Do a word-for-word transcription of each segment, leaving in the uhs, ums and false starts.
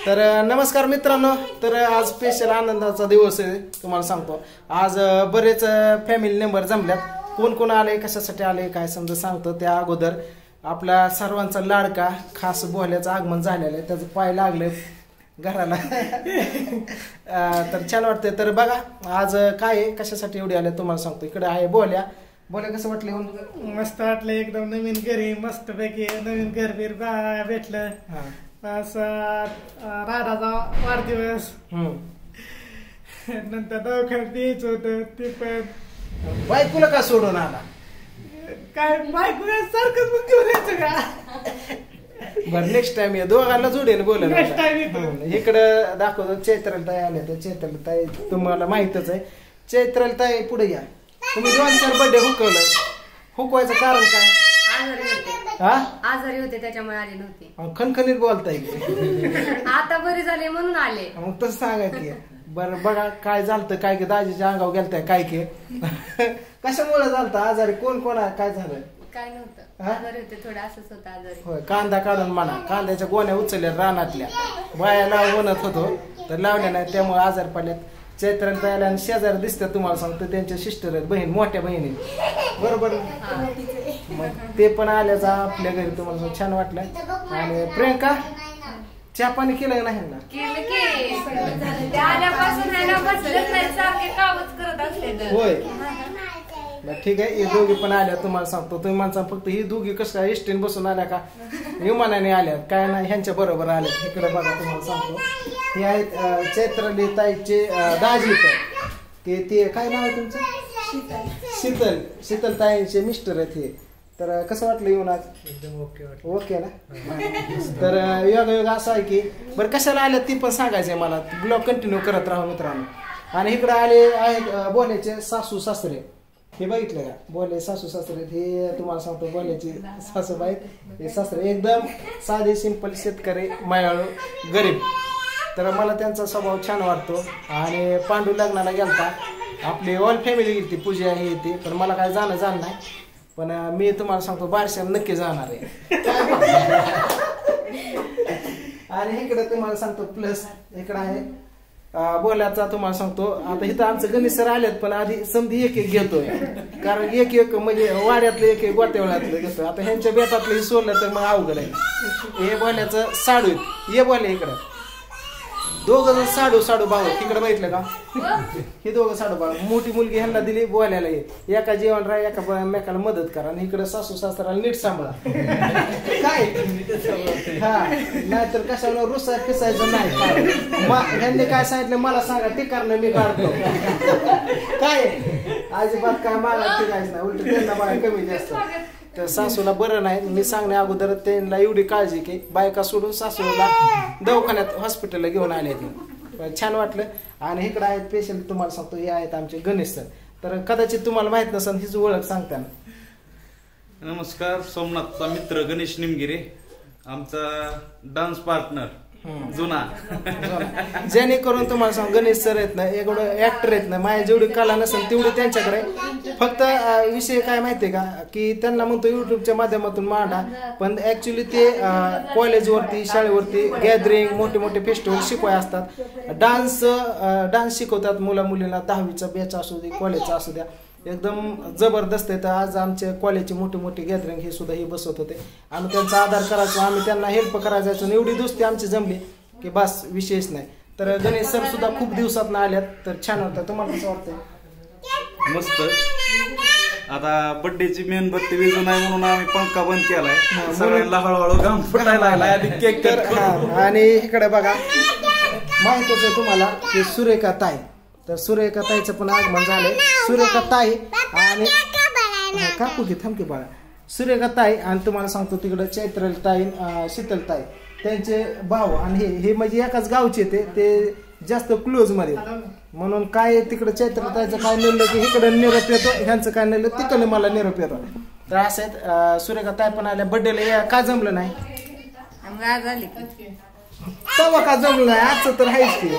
तर नमस्कार मित्रांनो, तर आज स्पेशल आनंदाचा दिवस आहे तुम्हाला सांगतो। आज बरेच फॅमिली मेंबर जमल्यात। कोण कोण आले, कशासाठी आले, काय समजा सांगतो। त्या अगोदर आपला सर्वांचा लाडका खास बोहल्याचं आगमन झालेलं आहे, त्याचं पाय लागले घराला तर छान वाटते। तर बघा आज काय आहे, कशासाठी एवढे आले तुम्हाला सांगतो। इकडे आहे बोहल्या। बोहल्या कसं वाटलं येऊन? मस्त वाटलं, एकदम नवीन घरी मस्त पैकी नवीन घर बीर भेटलं। राधाचा वाढदिवस नंतर दवाखान्यात द्यायचं होतं, ते पण बायकोला का सोडून आला? काय बायको सारखंच मग घेऊन यायचं का? बर नेक्स्ट टाइम या दोघांना जोडीने बोल। नेक्स्ट टाइम इकडं दाखवतो चैत्राला ताई आले। तर चैत्राला ताई तुम्हाला माहितच आहे। चैत्राला ताई पुढे या। तुम्ही दोन चार बर्थडे हुकवलं, हुकवायचं कारण काय? आजारी होते, हा आजारी होते त्याच्यामुळे आले नव्हते। खणखणीत बोलताय आता बरी झाले म्हणून आले। मग तसं सांगा की बरं बघा काय झालं काय की दाजीच्या अंगावर गेलताय काय की कशामुळे झालं आजारी? कोण कोण काय झालं? काय नव्हतं, आजारी होते थोडं, असंच होतं आजारी। होय, कांदा काढून म्हणा, कांद्याच्या गोण्या उचलल्या रानातल्या, बाया लाव बनत होतो तर लावल्या नाही, त्यामुळे आजार पडल्यात। चैत्राला ताईला आणि शेजारी दिसतात तुम्हाला सांगतो, त्यांच्या सिस्टर आहेत, बहीण, मोठ्या बहिणी बरोबर। मग ते पण आल्याचा आपल्या घरी तुम्हाला छान वाटलं। आणि प्रियंका चहा पाणी केलं नाही ना? केलं की ते आल्यापासून आहे ना, बसलेच नाही, सारखे कामच करत असले। होय ठीक आहे, हे दोघी पण आल्या तुम्हाला सांगतो। तुम्ही माणसा फक्त ही दोघी कसं काय एसटीने बसून आल्या का विमानाने आल्या काय नाही, ह्यांच्या बरोबर आल्या। इकडे बघा तुम्हाला सांगतो, हे आहेत चैत्राली ताईचे दाजी, ते ते काय नाव आहे तुमचं? शीतल शीतल ताईंचे मिस्टर आहेत हे। तर कसं वाटलं येऊन आज? एकदम ओके वाटलं। ओके ना? तर योग योग असं आहे की बरं कशाला आल्या ती पण सांगायचंय मला, ब्लॉग कंटिन्यू करत राहा मित्रांनो। आणि इकडे आले आहेत बोहल्याचे सासू सासरे, हे बघितलं का? बोले सासू सासरे, हे तुम्हाला सांगतो बोल्याची सासूबाई, हे सासरे एकदम साधे सिंपल शेतकरी, मायाळू, गरीब। तर मला त्यांचा स्वभाव छान वाटतो। आणि पांडू लग्नाला गेलता, आपली ऑल फॅमिली गेली, पूजा हे येते, पण मला काय जाणं जाण नाही, पण मी तुम्हाला सांगतो बारशाला नक्की जाणार आहे। आणि इकडे तुम्हाला सांगतो प्लस इकडे आहे बोलायचा तुम्हाला सांगतो। आता इथं आमचं गणेश सर आलेत, पण आधी समधी एक एक घेतोय, कारण एक एक म्हणजे वाड्यातलं एक एक गोत्यावळ्यातलं घेतोय। आता ह्यांच्या बेतातलं सोडलं तर मग अवघड आहे। हे बोल्याचं साडू, ये बोले इकडं, दोघं जण साडू साडू भाऊ, तिकडे बघितलं का? हे दोघं साडू भाऊ। मोठी मुलगी ह्यांना दिली बोलायला, एका जेवण राहा, एका मेकाला मदत करा, आणि इकडे सासू सासऱ्याला नीट सांभाळा काय हा, नाहीतर कशाला रुसा पिसायचं नाही। ह्यांनी काय सांगितलं मला सांगा, ते कारण मी काढतो काय अजिबात काय मला ठिकायचं नाही, उलट त्यांना बघा कमी जास्त। तर सासूला बरं नाही, मी सांगण्या अगोदर त्यांना एवढी काळजी की बायका सोडून सासूला दवाखान्यात हॉस्पिटलला घेऊन आले ते, छान वाटलं। आणि इकडे आहेत पेशंट तुम्हाला सांगतो, हे आहेत आमचे गणेश सर। तर कदाचित तुम्हाला माहित नसेल, हिच ओळख सांगताना। नमस्कार, सोमनाथचा मित्र गणेश निमगिरे, आमचा डान्स पार्टनर जुना। जेणेकरून तुम्हाला सांग गणेश सर आहेत ना, एवढं ऍक्टर आहेत ना, माझ्या जेवढी कला नसेल तेवढी त्यांच्याकडे। फक्त विषय काय माहितीये का, की त्यांना म्हणतो युट्यूबच्या माध्यमातून मांडा, पण ऍक्च्युली ते कॉलेजवरती, शाळेवरती गॅदरिंग, मोठे मोठे फेस्टिवल शिकवाय असतात, डान्स डान्स शिकवतात मुला मुलींना, दहावीचा बॅच असू दे, कॉलेजचा असू द्या, एकदम जबरदस्त आहे। तर आज आमच्या कॉलेजची मोठी मोठी गॅदरिंग हे सुद्धा हे बसवत होते, आम्ही त्यांचा आधार करायचो, आम्ही त्यांना हेल्प करायला जायचो, एवढी दोस्ती आमची जमली की बस विशेष नाही। तर गणेश सर सुद्धा खूप दिवसात आल्यात, तर छान होतं। तुम्हाला कसं वाटतंय? मस्त। आता बर्थडेची मेणबत्ती विजू नाही म्हणून आम्ही पंखा बंद केलाय, सगळ्यांना हळूहळू घाम फुटायला लागलाय, आधी केक कट। आणि इकडे बघा माहितच आहे तुम्हाला की सुरेखा ताई, तर सुरेखा ताईचं पण आगमन झालंय। सुरेखा ताई आणि काकू की थांबकी बाळा, सुरेखा ताई आणि तुम्हाला सांगतो तिकडे चैत्राली ताई, शीतल ताई त्यांचे भाऊ, आणि हे हे म्हणजे एकाच गावचे ते ते जास्त क्लोज मध्ये, म्हणून काय तिकडे चैत्राली ताईचं काय नेलं की इकडे निरोप येतो, ह्यांचं काय नेलं तिकडे मला निरोप येतो। तर असं आहेत। सुरेखा ताई पण आल्या बर्थडेला, का जमलं नाही? तेव्हा का जमलं नाही, आजचं तर आहेच की।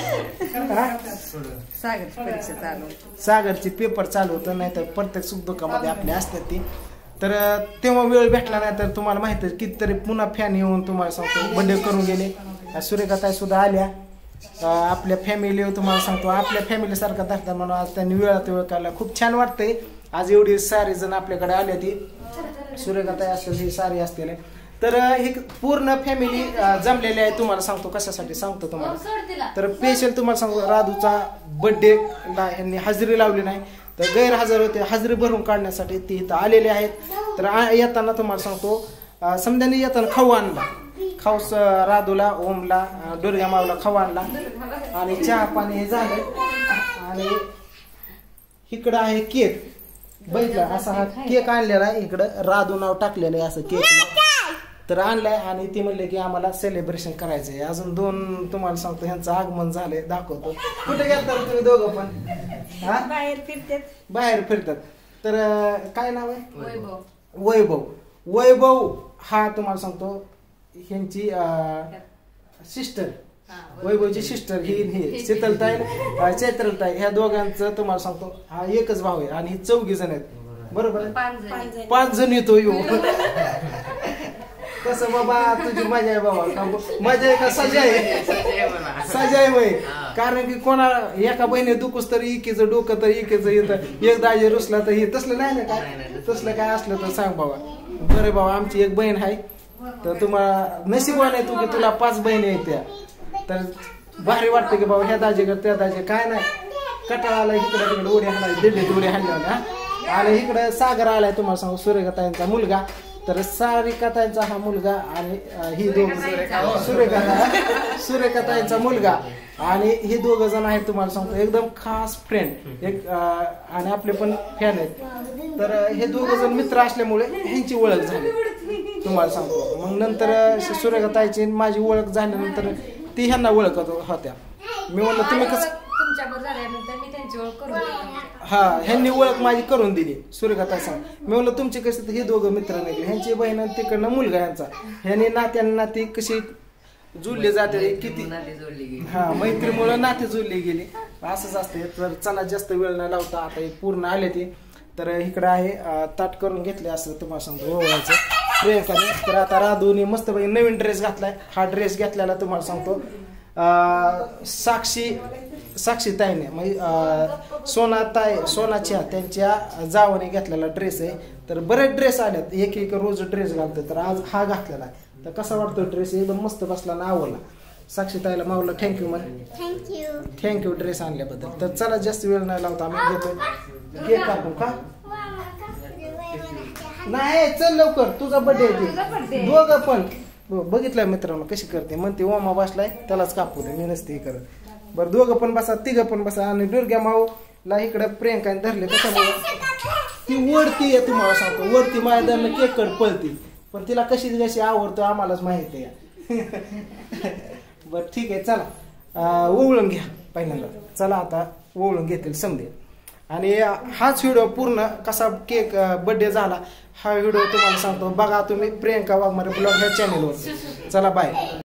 सागरची पेपर चालू होतं, नाही तर प्रत्येक सुख दुःखामध्ये आपले असतात ती। तर तेव्हा वेळ भेटला नाही, तर तुम्हाला माहिती आहे कितीतरी पुन्हा फॅन येऊन तुम्हाला सांगतो बर्थडे करून गेले। सुरेखाताई सुद्धा आल्या आपल्या फॅमिली. तुम्हाला सांगतो आपल्या फॅमिली सारखा धरता म्हणून आज त्यांनी वेळात वेळ काढला. खूप छान वाटतंय आज एवढी सारी जण आपल्याकडे आल्या. ती सुरेखाताई असतील ही सारी असतील. तर ही पूर्ण फॅमिली जमलेली आहे. तुम्हाला सांगतो कशासाठी सांगतो तुम्हाला. तर स्पेशल तुम्हाला सांगतो राधूचा बर्थडे ला यांनी हजेरी लावली नाही तर गैरहजर होते. हजेरी भरून काढण्यासाठी ती इथं आलेले आहेत. तर येताना तुम्हाला सांगतो समजाने येताना खाऊ आणला. खाऊस राधूला ओमला दुर्गा माऊला खाऊ आणला आणि चहा पाणी हे झालं. आणि इकडं आहे केक. बघितला असा हा केक आणलेला आहे. इकडं राधू नाव टाकलेलं आहे असं केक तर आणलाय. आणि ती म्हणले की आम्हाला सेलिब्रेशन करायचंय. अजून दोन तुम्हाला सांगतो ह्यांचं आगमन झालंय दाखवतो. कुठे गेलता तुम्ही दोघं पण? हा बाहेर फिरतात. बाहेर फिरतात. तर काय नाव आहे? वैभव. वैभव. वैभव हा तुम्हाला सांगतो ह्यांची सिस्टर. वैभवची सिस्टर ही ही शीतलताई चैत्रलताई ह्या दोघांचं तुम्हाला सांगतो हा एकच भाऊ आहे. आणि ही चौघी जण आहेत बरोबर आहे. पाच जण येतो येऊ. कसं बाबा तुझी मजा आहे बाबा. मजा आहे का सजा आहे? सजा आहे वय. कारण की कोणा एका बहिणी दुखूस तर इकीचं डोकं तर इकीचं येतं. एक दाजी रुसला तर हे तसलं नाही ना काय. तसलं काय असलं तर सांग बाबा. बरं बाबा आमची एक बहीण आहे तर तुम्हाला नशीबवान आहे तू की तुला पाच बहिणी आहेत त्या. तर भारी वाटतं की बाबा ह्या दाजी कर त्या दाजी काय नाही. कटाळा आला इकडे तिकडे उड्या हाणाय दिंडीत उड्या हाणल्या. आणि इकडे सागर आलाय तुम्हाला सांगू सुरेखाताईंचा मुलगा. तर सारिकाताईंचा हा मुलगा आणि ही दोघ सुरेखा सुरेखाताईंचा मुलगा आणि हे दोघ जण आहेत तुम्हाला सांगतो एकदम खास फ्रेंड एक आणि आपले पण फॅन आहेत. तर हे दोघ जण मित्र असल्यामुळे ह्यांची ओळख झाली तुम्हाला सांगतो. मग नंतर सुरेखाताईची माझी ओळख झाल्यानंतर ती ह्यांना ओळखत होत्या. मी म्हणलं तुम्ही कसं तुमच्याबरोबर झाल्यानंतर मी त्यांची ओळख करून दिली. हा ह्यांनी ओळख माझी करून दिली सुरेखाताई सांग. मी म्हणलं तुमचे कसे हे दोघं मित्र नाही ह्यांची बहीण तिकडनं मुलगा ह्यांचा. ह्यांनी नात्यानं नाती कशी जुळले जाते किती हा मैत्रीमुळे नाती जुळली गेली असंच असते. तर चला जास्त वेळ न लावता आता हे पूर्ण आले ते. तर इकडे आहे ताट करून घेतले असं तुम्हाला सांगतो ओवायचं प्रियंकाने. तर आता राधूने मस्त नवीन ड्रेस घातलाय. हा ड्रेस घेतलेला तुम्हाला सांगतो साक्षी साक्षीताईने म्हणजे सोनाताई सोनाच्या त्यांच्या जावाने घेतलेला ड्रेस आहे. तर बरेच ड्रेस आलेत एक एक रोज ड्रेस घालतो. तर आज हा घातलेला आहे. तर कसा वाटतो ड्रेस एकदम मस्त बसला ना आवडला. साक्षीताईला मावला थँक्यू म्हण. थँक्यू थँक्यू ड्रेस आणल्याबद्दल. तर चला जास्त वेळ नाही लावता आम्ही घेतो केक कापून का नाही चल लवकर तुझा बर्थडे आहे. दोघं पण बघितलंय मित्रांनो कशी करते म्हणते ओमा बसलाय त्यालाच कापू दे मी नसते करत. बरं दोघं पण बसा तिघं पण बसा. आणि दुर्गा माऊला इकडे प्रियंकाने धरले त्याच्यामुळे ती वरती आहे तुम्हाला सांगतो. वरती माझ्या धरणं केक कड पळती पण तिला कशी कशी आवडतो आम्हालाच माहिती आहे. बरं ठीक आहे चला ओवळून घ्या पहिल्यांदा. चला आता ओवळून घेतील समजे. आणि हाच व्हिडिओ पूर्ण कसा केक बर्थडे झाला हा व्हिडिओ तुम्हाला सांगतो बघा तुम्ही प्रियंका वाघमारे ब्लॉग ह्या चॅनेलवर. चला बाय.